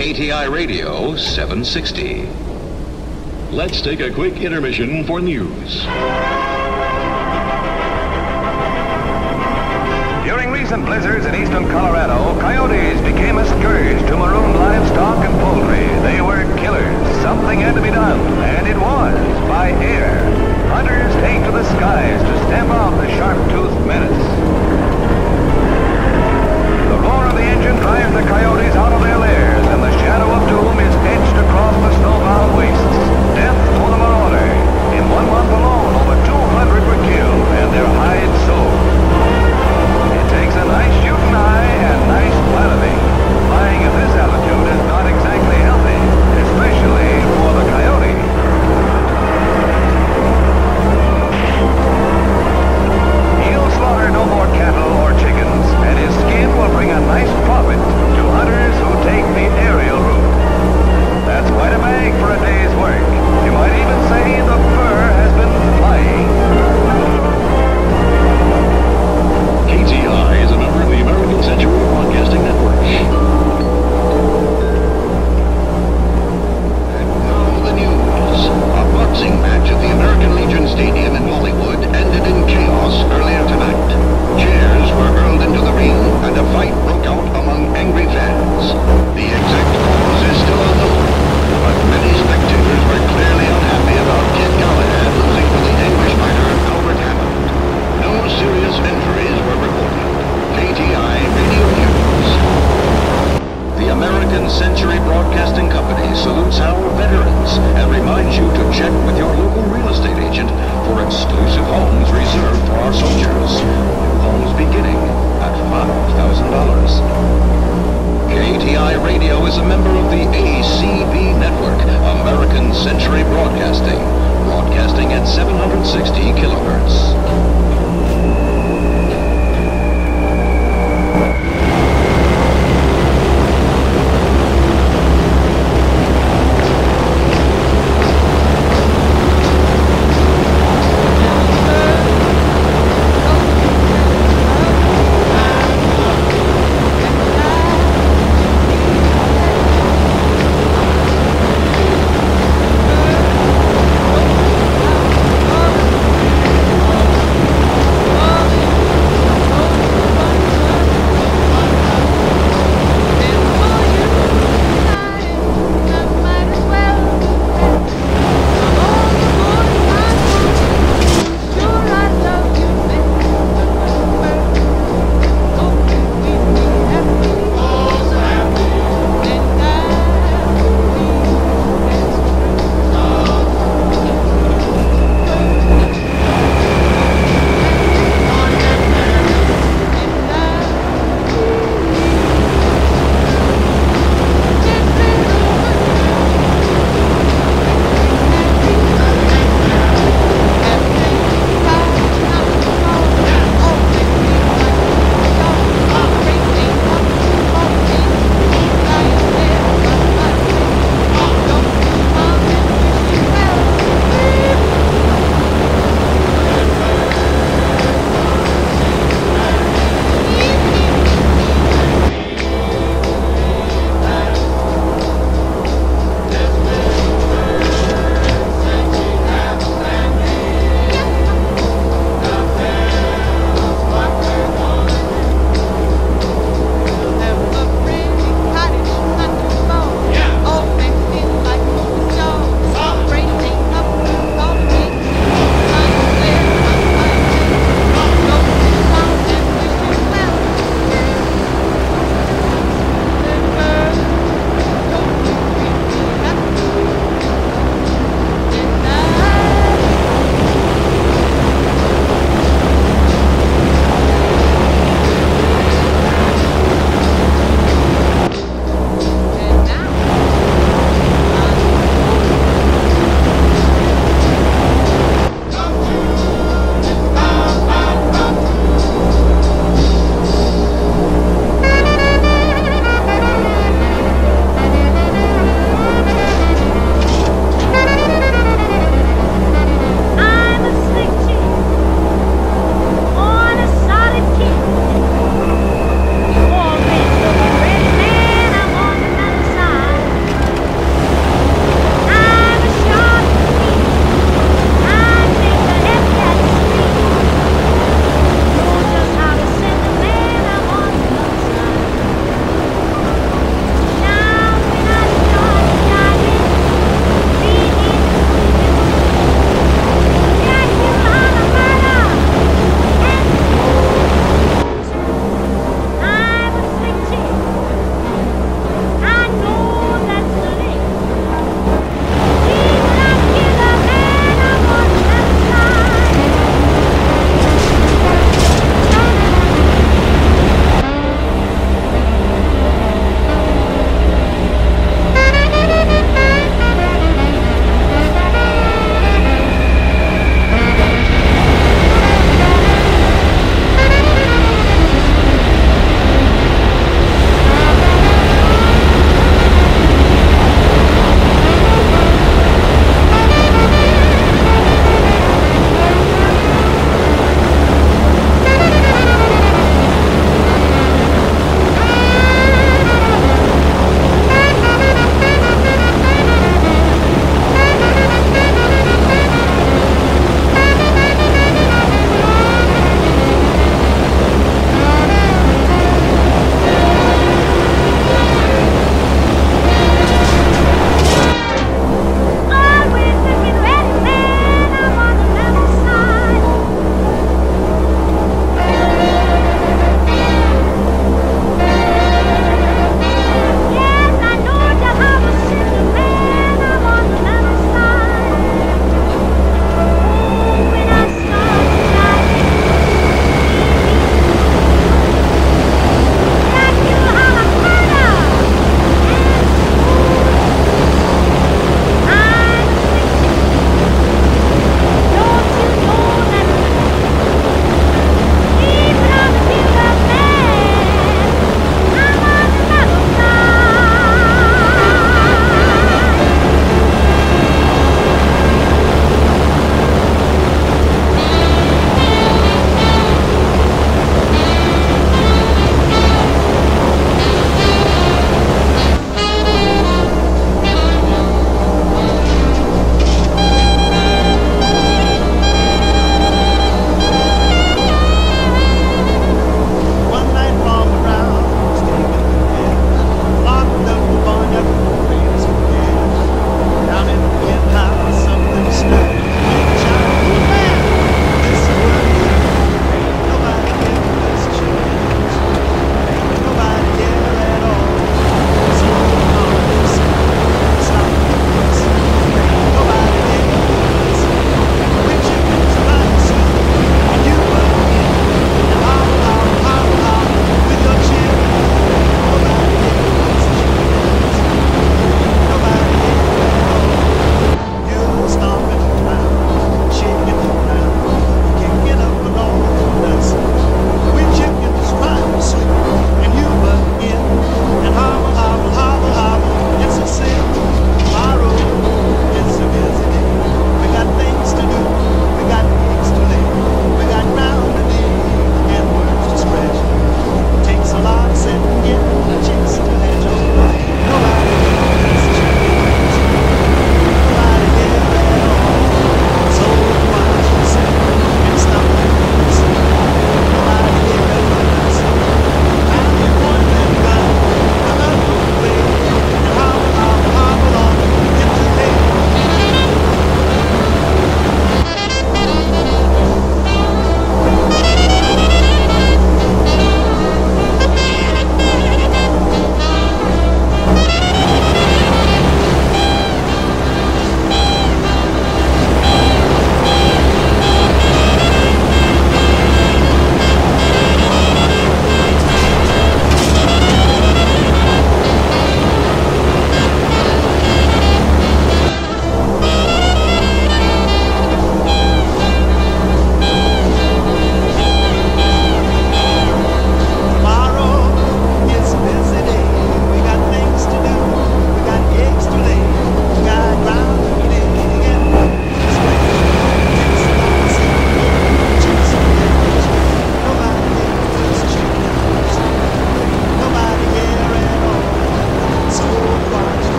KTI Radio 760. Let's take a quick intermission for news. During recent blizzards in eastern Colorado, coyotes became a scourge to marooned livestock and poultry. They were killers. Something had to be done, and it was by air. Hunters take to the skies to stamp out the sharp-toothed menace. The roar of the engine drives the coyotes out of their lairs, and the shadow of doom is etched across the snowbound wastes. Death for the marauder. In 1 month alone, over 200 were killed, and their hides sold. It takes a nice shooting eye and nice piloting. Flying at this altitude is not exactly healthy, especially for the coyote.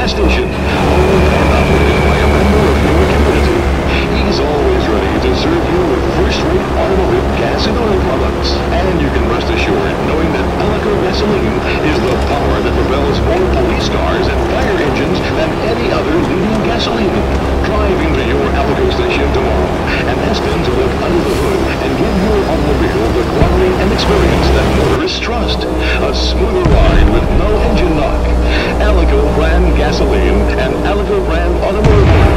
gas station, owned and operated by a member of your community. He's always ready to serve you with first-rate automotive gas and oil products. And you can rest assured knowing that Alico gasoline is the power that propels more police cars and fire engines than any other leading gasoline. Drive into your Alico station tomorrow and ask them to look under the hood and give your automobile the quality and experience that motorists trust. A smoother ride with no engine knock. Alico brand gasoline and Alico brand automotive